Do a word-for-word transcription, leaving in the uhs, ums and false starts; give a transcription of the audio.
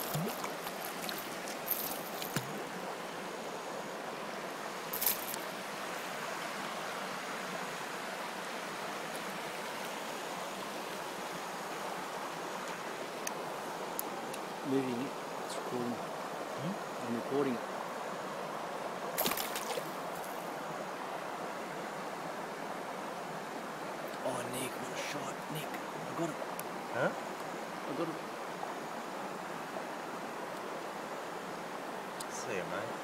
Moving it, it's recording. Hmm? I'm recording it. Oh, Nick, what a shot. Nick, I got it. Huh? I got it. See you, mate.